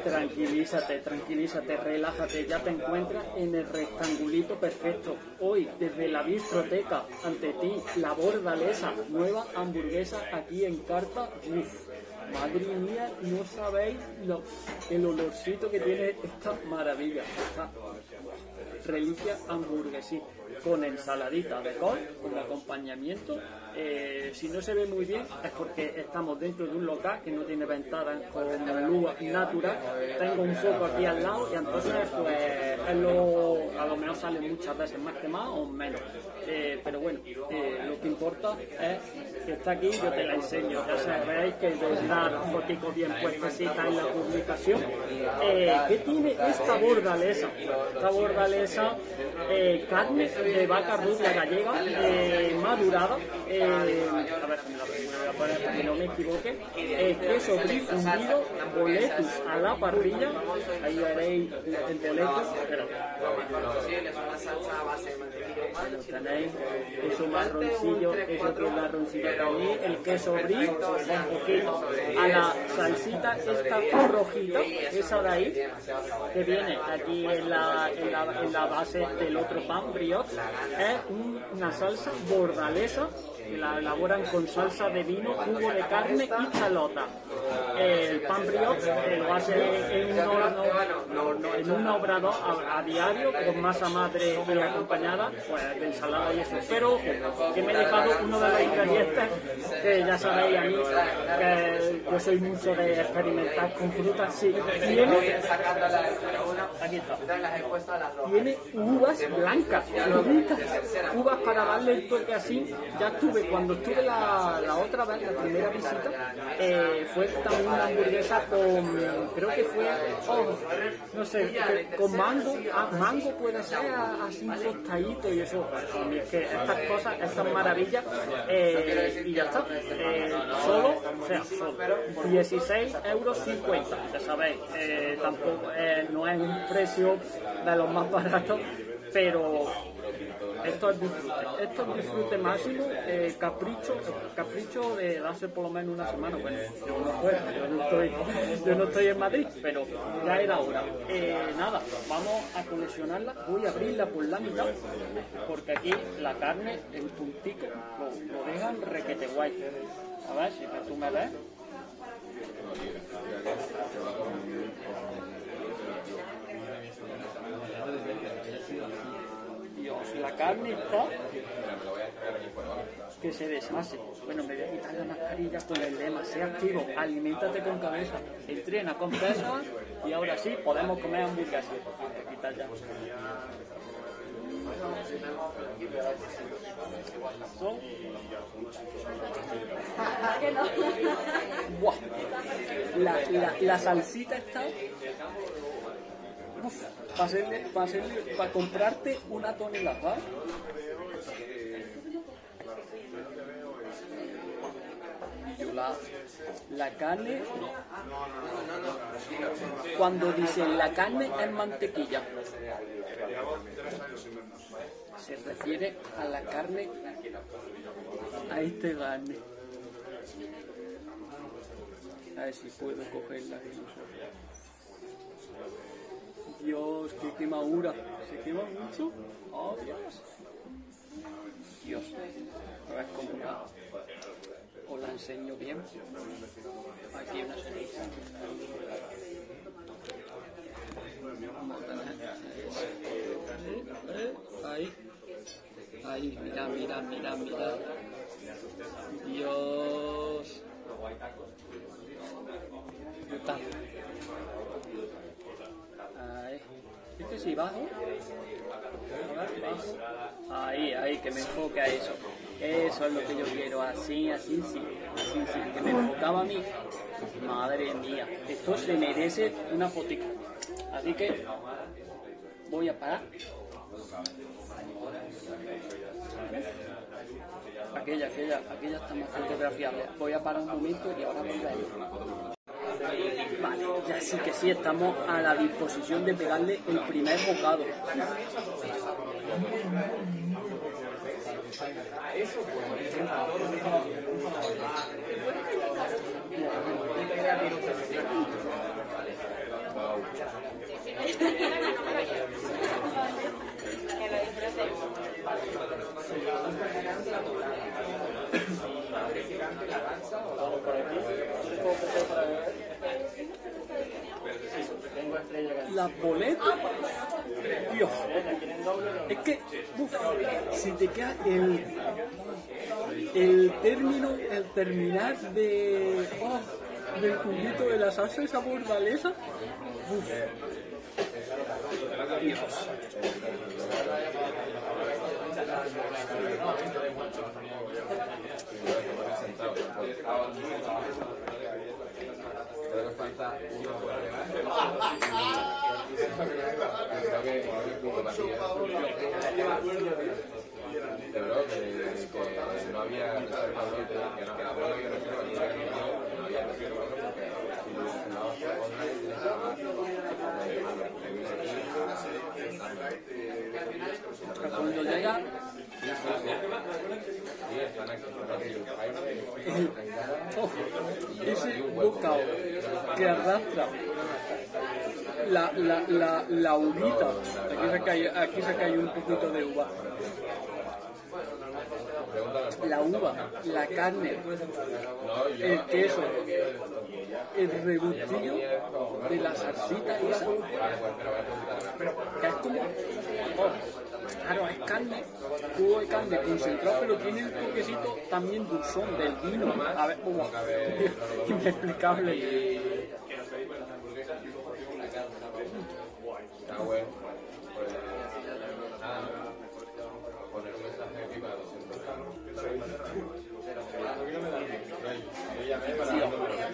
Tranquilízate, tranquilízate, relájate, ya te encuentras en el rectangulito perfecto. Hoy, desde la bistroteca, ante ti, la Bordalesa, nueva hamburguesa aquí en carta. Uf, madre mía, no sabéis el olorcito que tiene esta maravilla, esta reliquia hamburguesí, con ensaladita de col, con acompañamiento. Si no se ve muy bien es porque estamos dentro de un local que no tiene ventanas con luz natural. Tengo un foco aquí al lado y entonces pues a lo mejor sale muchas veces más quemado o menos. Pero bueno, lo que importa es que está aquí, yo te la enseño. Ya sabéis que vendrá la fotico bien puestecita en la publicación. ¿Qué tiene esta bordalesa? Esta bordalesa, carne de vaca rubia gallega, madurada, a ver si me la voy a poner para que no me equivoque, queso brie fundido, boletus a la parrilla, ahí veréis el boletus, pero lo tenéis, eso marroncillo, es otro marroncillo también, el queso brie, un poquito a la salsita esta rojita, esa de ahí, que viene aquí en la base del otro pan brioche, es una salsa bordalesa, que la elaboran con salsa de vino, jugo de carne y chalota. El pan brioche lo hace en un obrador a diario con masa madre y acompañada pues, de ensalada y eso. Pero ojo, que me he dejado uno de los ingredientes que ya sabéis a mí que yo soy mucho de experimentar con frutas. Sí, tiene, aquí está, tiene uvas blancas, uvas para darle el toque así. Ya estuve, cuando estuve la otra vez, la primera visita, fue también una hamburguesa con, creo que fue, no sé, con mango, mango puede ser así tostadito y eso. Es que estas cosas, estas maravillas, y ya está, solo 16,50 €, ya sabéis, tampoco no es un precio de los más baratos, pero esto es disfrute máximo, capricho de darse por lo menos una semana. Bueno, yo no estoy en Madrid, pero ya era hora. Nada, vamos a coleccionarla, voy a abrirla por la mitad, porque aquí la carne, el puntico, lo dejan requete guay. A ver si tú me ves. Dios, la carne está que se deshace. Bueno, me voy a quitar la mascarilla con el lema: sé activo, aliméntate con cabeza, entrena con pesas y ahora sí podemos comer hamburguesas. Quitar ya. Buah. La salsita está para comprarte una tonelada. La carne, cuando dicen la carne es mantequilla, se refiere a la carne, a este carne. A ver si puedo cogerla. Dios, qué quemadura. ¿Se quema mucho? Oh, Dios. Dios. A ver cómo va. Os la enseño bien. Aquí una sonrisa. Ahí. Ahí, mira. Dios. Brutal. Ahí. ¿Viste si bajo? A ver, bajo. Ahí, que me enfoque a eso. Eso es lo que yo quiero, así, sí, que me enfocaba a mí. Madre mía, esto se merece una fotica. Así que voy a parar. Aquella está más fotografiada. Voy a parar un momento y ahora volveré. Vale, ya sí que sí, estamos a la disposición de pegarle el primer bocado. Vamos por aquí. Las boletas, Dios, es que si te queda el terminar del juguito de la salsa esa bordalesa, Dios. Creo que falta una creo que no había reserva, que no había reserva, no había reserva, Cuando llega ese bocado que arrastra la uvita, aquí se cae un poquito de uva. La uva, la carne, el queso, el rebustillo de la salsita esa, que es como, claro, es carne, jugo de carne concentrado, pero tiene el toquecito también dulzón del vino. A ver, inexplicable. Está bueno. Pues nada, poner un mensaje aquí para los centros. Yo llamé para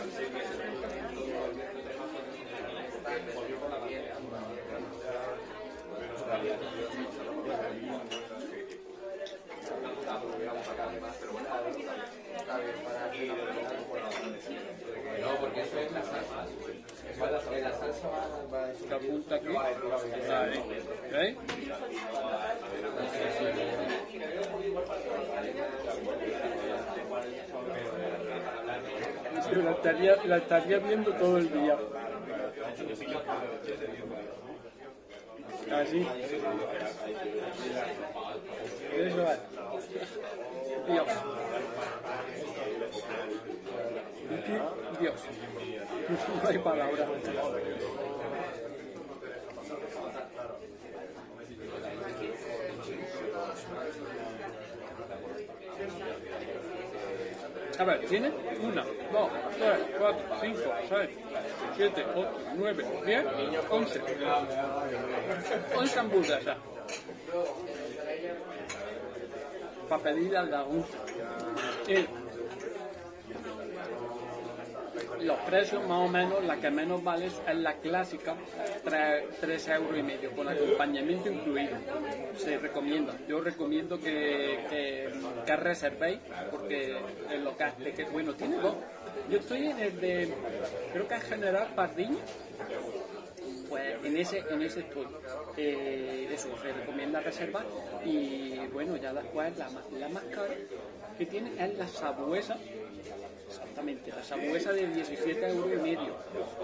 no, porque eso es la salsa. La salsa va a decir Apunta aquí. Vale. ¿Veis? Pero la estaría viendo todo el día. Así. Eso es. Dios. Dios. No hay palabra. A ver, tiene 1, 2, 3, 4, 5, 6, 7, 8, 9, 10, 11. 11 hamburguesas. Para pedir al dragón. Los precios más o menos, la que menos vale es la clásica, 3,5 €, con acompañamiento incluido. Se recomienda. Yo recomiendo que reservéis, porque el local, bueno, tiene dos. Yo estoy en el de, creo que es General Pardiño, pues en ese estoy. Eso, se recomienda reservar. Y bueno, ya después la más cara que tiene es la sabuesa. Exactamente, la sabuesa de 17,5 €.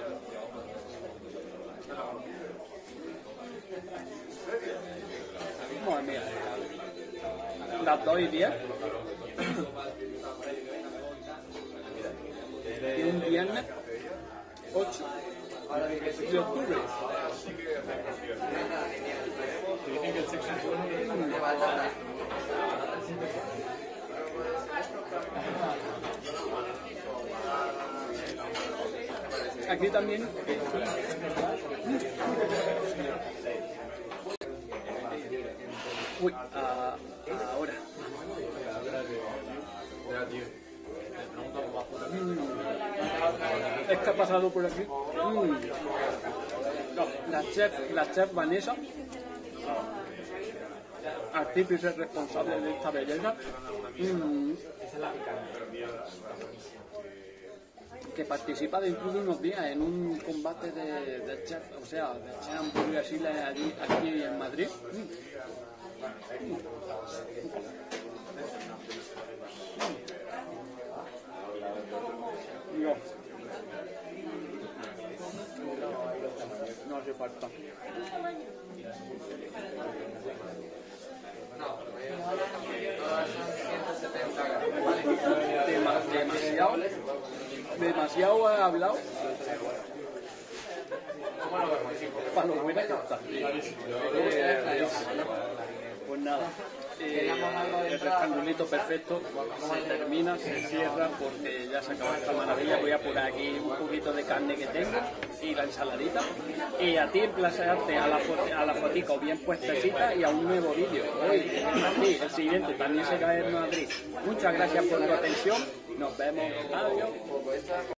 Madre mía. Las 2,10. Y un viernes 8 de octubre. Aquí también. Uy, ahora. Es que ha pasado por aquí. No, la chef Vanessa, artífice responsable de esta belleza, que participa dentro de unos días en un combate de chef, o sea, de chef hamburguesiles aquí en Madrid. No hace falta. Demasiado. Demasiado he hablado. Para lo buena que está. Pues nada, el rectangulito perfecto se termina, se cierra porque ya se acaba esta maravilla. Voy a poner aquí un poquito de carne que tengo y la ensaladita. Y a ti emplazarte a la fotico bien puestecita y a un nuevo vídeo. Hoy, sí, el siguiente también se cae en Madrid. Muchas gracias por tu atención. Nos vemos. Adiós.